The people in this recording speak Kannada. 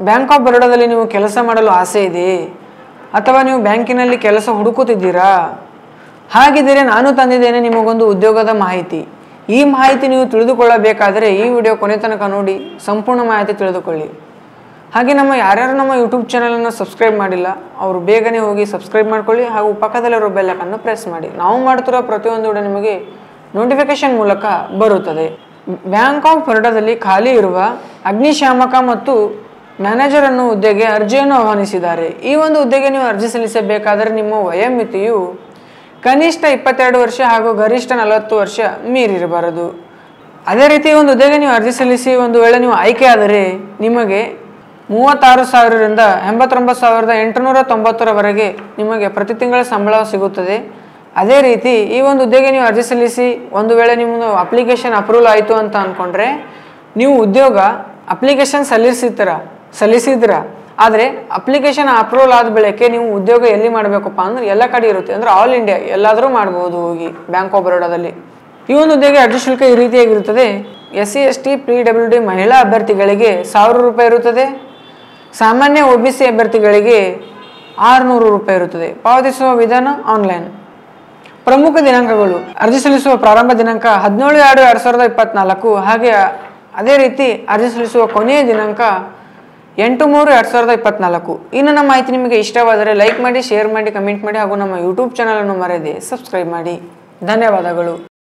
ಬ್ಯಾಂಕ್ ಆಫ್ ಬರೋಡಾದಲ್ಲಿ ನೀವು ಕೆಲಸ ಮಾಡಲು ಆಸೆ ಇದೆಯೇ ಅಥವಾ ನೀವು ಬ್ಯಾಂಕಿನಲ್ಲಿ ಕೆಲಸ ಹುಡುಕುತ್ತಿದ್ದೀರಾ? ಹಾಗಿದ್ದರೆ ನಾನು ತಂದಿದ್ದೇನೆ ನಿಮಗೊಂದು ಉದ್ಯೋಗದ ಮಾಹಿತಿ. ಈ ಮಾಹಿತಿ ನೀವು ತಿಳಿದುಕೊಳ್ಳಬೇಕಾದರೆ ಈ ವಿಡಿಯೋ ಕೊನೆ ತನಕ ನೋಡಿ ಸಂಪೂರ್ಣ ಮಾಹಿತಿ ತಿಳಿದುಕೊಳ್ಳಿ. ಹಾಗೆ ಯಾರ್ಯಾರು ನಮ್ಮ ಯೂಟ್ಯೂಬ್ ಚಾನಲನ್ನು ಸಬ್ಸ್ಕ್ರೈಬ್ ಮಾಡಿಲ್ಲ ಅವರು ಬೇಗನೆ ಹೋಗಿ ಸಬ್ಸ್ಕ್ರೈಬ್ ಮಾಡ್ಕೊಳ್ಳಿ ಹಾಗೂ ಪಕ್ಕದಲ್ಲಿರೋ ಬೆಲ್ ಐಕಾನ್ ಪ್ರೆಸ್ ಮಾಡಿ. ನಾವು ಮಾಡ್ತಿರೋ ಪ್ರತಿಯೊಂದು ವಿಡಿಯೋ ನಿಮಗೆ ನೋಟಿಫಿಕೇಶನ್ ಮೂಲಕ ಬರುತ್ತದೆ. ಬ್ಯಾಂಕ್ ಆಫ್ ಬರೋಡಾದಲ್ಲಿ ಖಾಲಿ ಇರುವ ಅಗ್ನಿಶಾಮಕ ಮತ್ತು ಮ್ಯಾನೇಜರ್ ಅನ್ನೋ ಹುದ್ದೆಗೆ ಅರ್ಜಿಯನ್ನು ಆಹ್ವಾನಿಸಿದ್ದಾರೆ. ಈ ಒಂದು ಹುದ್ದೆಗೆ ನೀವು ಅರ್ಜಿ ಸಲ್ಲಿಸಬೇಕಾದರೆ ನಿಮ್ಮ ವಯೋಮಿತಿಯು ಕನಿಷ್ಠ 22 ವರ್ಷ ಹಾಗೂ ಗರಿಷ್ಠ 40 ವರ್ಷ ಮೀರಿರಬಾರದು. ಅದೇ ರೀತಿ ಒಂದು ಹುದ್ದೆಗೆ ನೀವು ಅರ್ಜಿ ಸಲ್ಲಿಸಿ ಒಂದು ವೇಳೆ ನೀವು ಆಯ್ಕೆಯಾದರೆ ನಿಮಗೆ 36,000ರಿಂದ 89,890ರವರೆಗೆ ನಿಮಗೆ ಪ್ರತಿ ತಿಂಗಳ ಸಂಬಳ ಸಿಗುತ್ತದೆ. ಅದೇ ರೀತಿ ಈ ಒಂದು ಹುದ್ದೆಗೆ ನೀವು ಅರ್ಜಿ ಸಲ್ಲಿಸಿ ಒಂದು ವೇಳೆ ನಿಮ್ಮದು ಅಪ್ಲಿಕೇಶನ್ ಅಪ್ರೂವಲ್ ಆಯಿತು ಅಂತ ಅಂದ್ಕೊಂಡ್ರೆ ನೀವು ಉದ್ಯೋಗ ಅಪ್ಲಿಕೇಶನ್ ಸಲ್ಲಿಸಿದ್ರ ಆದರೆ ಅಪ್ಲಿಕೇಶನ್ ಅಪ್ರೂವಲ್ ಆದ ಬಳಿಕ ನೀವು ಉದ್ಯೋಗ ಎಲ್ಲಿ ಮಾಡಬೇಕಪ್ಪ ಅಂದ್ರೆ ಎಲ್ಲ ಕಡೆ ಇರುತ್ತೆ. ಅಂದರೆ ಆಲ್ ಇಂಡಿಯಾ ಎಲ್ಲಾದರೂ ಮಾಡ್ಬೋದು ಹೋಗಿ ಬ್ಯಾಂಕ್ ಆಫ್ ಬರೋಡಾದಲ್ಲಿ. ಈ ಒಂದು ಹುದ್ದೆಗೆ ಅರ್ಜಿ ಶುಲ್ಕ ಈ ರೀತಿಯಾಗಿರುತ್ತದೆ. SC ST PWD ಮಹಿಳಾ ಅಭ್ಯರ್ಥಿಗಳಿಗೆ 1,000 ರೂಪಾಯಿ ಇರುತ್ತದೆ. ಸಾಮಾನ್ಯ OBC ಅಭ್ಯರ್ಥಿಗಳಿಗೆ 600 ರೂಪಾಯಿ ಇರುತ್ತದೆ. ಪಾವತಿಸುವ ವಿಧಾನ ಆನ್ಲೈನ್. ಪ್ರಮುಖ ದಿನಾಂಕಗಳು: ಅರ್ಜಿ ಸಲ್ಲಿಸುವ ಪ್ರಾರಂಭ ದಿನಾಂಕ 17/2/2024. ಹಾಗೆ ಅದೇ ರೀತಿ ಅರ್ಜಿ ಸಲ್ಲಿಸುವ ಕೊನೆಯ ದಿನಾಂಕ 8/3/2024. ಇನ್ನು ನಮ್ಮ ಮಾಹಿತಿ ನಿಮಗೆ ಇಷ್ಟವಾದರೆ ಲೈಕ್ ಮಾಡಿ, ಶೇರ್ ಮಾಡಿ, ಕಮೆಂಟ್ ಮಾಡಿ ಹಾಗೂ ನಮ್ಮ ಯೂಟ್ಯೂಬ್ ಚಾನಲನ್ನು ಮರೆಯದೆ ಸಬ್ಸ್ಕ್ರೈಬ್ ಮಾಡಿ. ಧನ್ಯವಾದಗಳು.